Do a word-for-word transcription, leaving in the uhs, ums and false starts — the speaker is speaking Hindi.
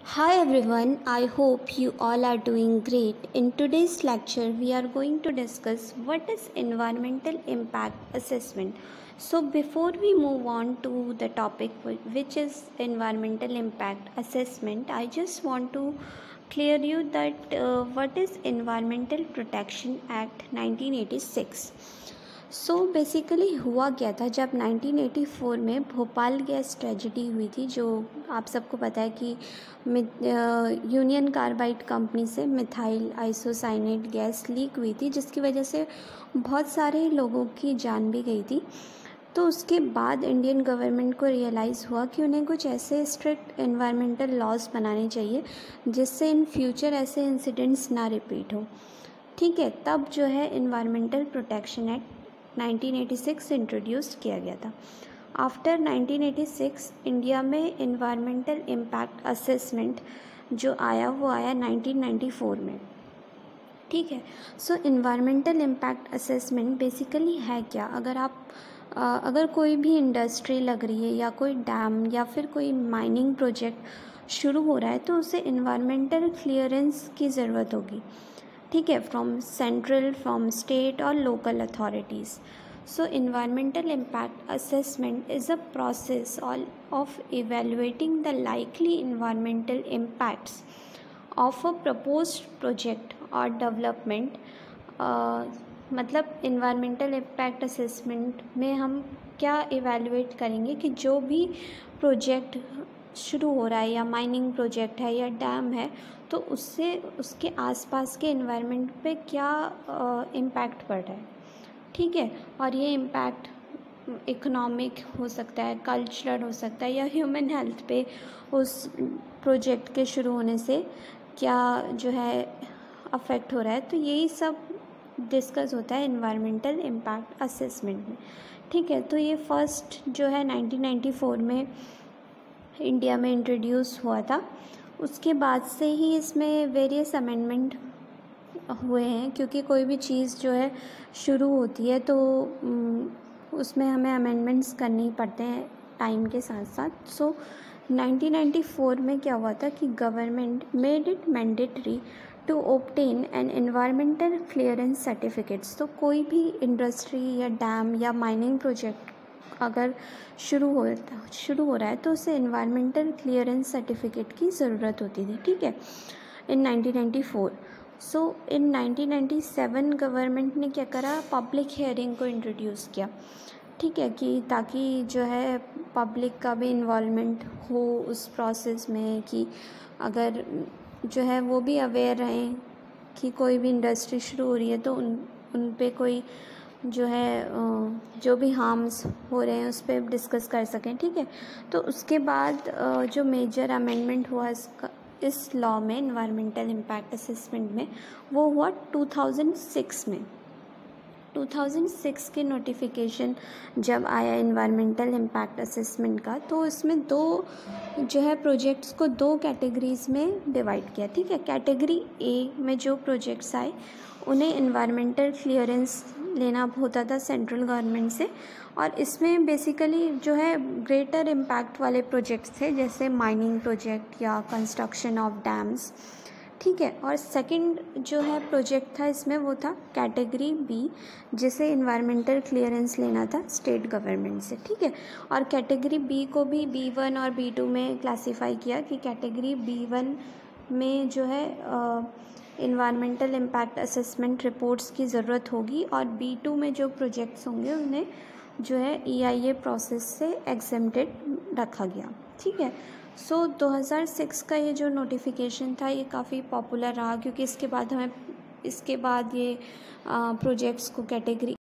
Hi everyone, I hope you all are doing great. In today's lecture, we are going to discuss what is environmental impact assessment. So before we move on to the topic which is environmental impact assessment, I just want to clear you that uh, what is Environmental Protection Act nineteen eighty-six. So so basically हुआ क्या था जब नाइनटीन एटी फोर में भोपाल गैस ट्रेजिडी हुई थी, जो आप सबको पता है कि यूनियन कार्बाइड कंपनी से मिथाइल आइसोसाइनेट गैस लीक हुई थी, जिसकी वजह से बहुत सारे लोगों की जान भी गई थी। तो उसके बाद इंडियन गवर्नमेंट को रियलाइज़ हुआ कि उन्हें कुछ ऐसे स्ट्रिक्ट एनवायरमेंटल लॉज बनाने चाहिए जिससे इन फ्यूचर ऐसे इंसिडेंट्स ना रिपीट हो। ठीक है, तब जो है environmental protection act nineteen eighty six introduce किया गया था। After nineteen eighty six India में एनवायरमेंटल इम्पैक्ट असेसमेंट जो आया वो आया नाइनटीन नाइंटी फोर में। ठीक है, so environmental impact assessment basically है क्या? अगर आप आ, अगर कोई भी इंडस्ट्री लग रही है या कोई डैम या फिर कोई माइनिंग प्रोजेक्ट शुरू हो रहा है तो उसे एनवायरमेंटल क्लियरेंस की ज़रूरत होगी। ठीक है, फ्रॉम सेंट्रल, फ्रॉम स्टेट और local authorities. So environmental impact assessment is a process of evaluating the likely environmental impacts of a proposed project और डेवलपमेंट। मतलब एनवायरमेंटल इम्पैक्ट असेसमेंट में हम क्या इवेलुएट करेंगे कि जो भी प्रोजेक्ट शुरू हो रहा है या माइनिंग प्रोजेक्ट है या डैम है तो उससे उसके आसपास के एनवायरनमेंट पे क्या इम्पैक्ट पड़ रहा है। ठीक है, और ये इम्पैक्ट इकोनॉमिक हो सकता है, कल्चरल हो सकता है या ह्यूमन हेल्थ पे उस प्रोजेक्ट के शुरू होने से क्या जो है अफेक्ट हो रहा है। तो यही सब डिस्कस होता है एनवायरमेंटल इम्पैक्ट असेसमेंट में। ठीक है, तो ये फर्स्ट जो है नाइनटीन नाइंटी फोर में इंडिया में इंट्रोड्यूस हुआ था। उसके बाद से ही इसमें वेरियस अमेंडमेंट हुए हैं, क्योंकि कोई भी चीज़ जो है शुरू होती है तो उसमें हमें अमेंडमेंट्स करने ही पड़ते हैं टाइम के साथ साथ। सो नाइनटीन नाइंटी फोर में क्या हुआ था कि government made it mandatory to obtain an environmental clearance certificates. तो कोई भी इंडस्ट्री या डैम या माइनिंग प्रोजेक्ट अगर शुरू हो शुरू हो रहा है तो उसे एनवायरमेंटल क्लियरेंस सर्टिफिकेट की ज़रूरत होती थी। ठीक है, in nineteen ninety four. So in nineteen ninety seven government ने क्या करा, पब्लिक हियरिंग को इंट्रोड्यूस किया। ठीक है, कि ताकि जो है पब्लिक का भी इन्वॉल्वमेंट हो उस प्रोसेस में, कि अगर जो है वो भी अवेयर रहें कि कोई भी इंडस्ट्री शुरू हो रही है तो उन उन पे कोई जो है जो भी हार्म्स हो रहे हैं उस पर डिस्कस कर सकें। ठीक है, तो उसके बाद जो मेजर अमेंडमेंट हुआ इसका इस लॉ में एनवायरमेंटल इम्पैक्ट असेसमेंट में वो हुआ टू थाउजेंड सिक्स में। टू थाउजेंड सिक्स के नोटिफिकेशन जब आया एनवायरमेंटल इम्पैक्ट असेसमेंट का, तो इसमें दो जो है प्रोजेक्ट्स को दो कैटेगरीज़ में डिवाइड किया। ठीक है, कैटेगरी ए में जो प्रोजेक्ट्स आए उन्हें एनवायरमेंटल क्लियरेंस लेना होता था सेंट्रल गवर्नमेंट से, और इसमें बेसिकली जो है ग्रेटर इम्पैक्ट वाले प्रोजेक्ट्स थे, जैसे माइनिंग प्रोजेक्ट या कंस्ट्रक्शन ऑफ डैम्स। ठीक है, और सेकंड जो है प्रोजेक्ट था इसमें वो था कैटेगरी बी, जिसे एनवायरमेंटल क्लियरेंस लेना था स्टेट गवर्नमेंट से। ठीक है, और कैटेगरी बी को भी बी वन और बी टू में क्लासीफाई किया कि कैटेगरी बी वन में जो है एनवायरमेंटल इम्पैक्ट असेसमेंट रिपोर्ट्स की ज़रूरत होगी, और बी टू में जो प्रोजेक्ट्स होंगे उन्हें जो है ई आई ए प्रोसेस से एग्जेम्प्टेड रखा गया। ठीक है, सो so, दो हज़ार सिक्स का ये जो नोटिफिकेशन था ये काफ़ी पॉपुलर रहा, क्योंकि इसके बाद हमें इसके बाद ये प्रोजेक्ट्स को कैटेगरी